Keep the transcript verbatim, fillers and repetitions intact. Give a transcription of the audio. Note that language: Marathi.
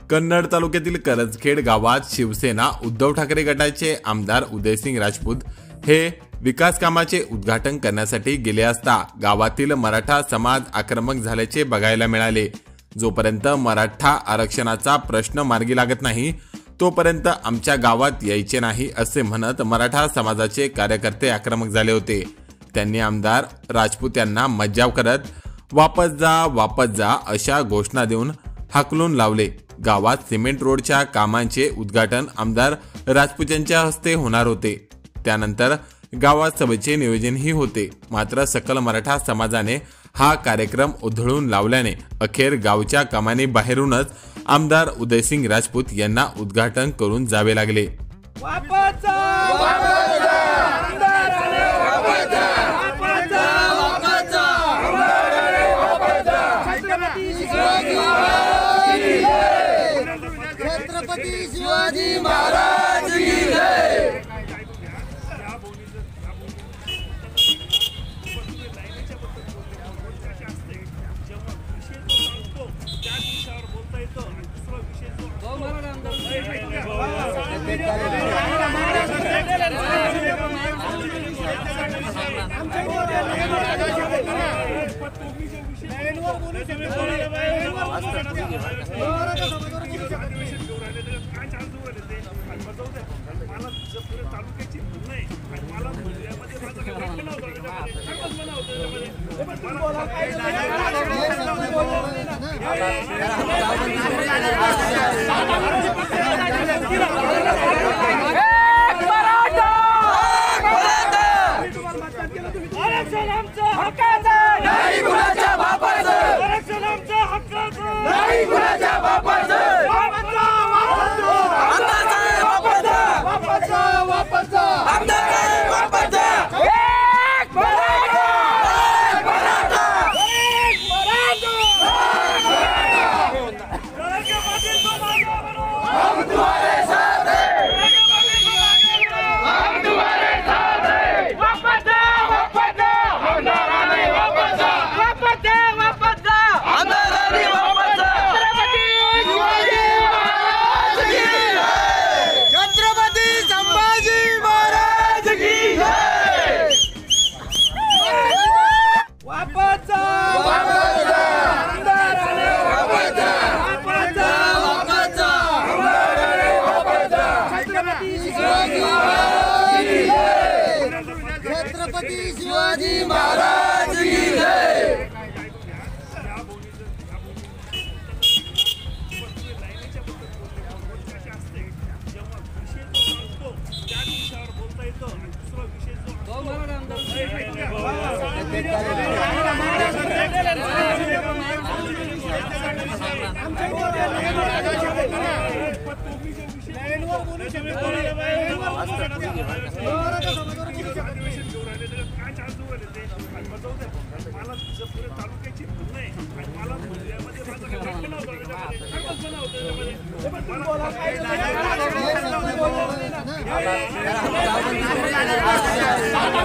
कन्नड तालुक्यातील करजखेड गावात शिवसेना उद्धव ठाकरे गटाचे आमदार उदयसिंग राजपूत हे विकास कामाचे उद्घाटन करण्यासाठी गेले असता गावातील मराठा समाज आक्रमक झाल्याचे बघायला मिळाले। जोपर्यंत मराठा आरक्षणाचा प्रश्न मार्गी लागत नाही तोपर्यंत आमच्या गावात यायचे नाही असे म्हणत मराठा समाजाचे कार्यकर्ते आक्रमक झाले होते। त्यांनी आमदार राजपूत यांना मज्जाव करत वापस जा वापस जा अशा घोषणा देऊन हाकलून लावले। गावात सिमेंट रोडच्या कामांचे उद्घाटन आमदार राजपूत यांच्या हस्ते होणार होते। त्यानंतर गावात सभेचे नियोजनही होते, मात्र सकल मराठा समाजाने हा कार्यक्रम उधळून लावल्याने अखेर गावच्या कामाने बाहेरूनच आमदार उदयसिंग राजपूत यांना उद्घाटन करून जावे लागले। वापस जा, वापस जा, आमदार आले, वापस जा, वापस जा, वापस जा, आमदार आले, वापस जा। छत्रपती शिवाजी महाराज की जय, छत्रपती शिवाजी महाराज की जय। छत्रपती शिवाजी महाराज की जय। मला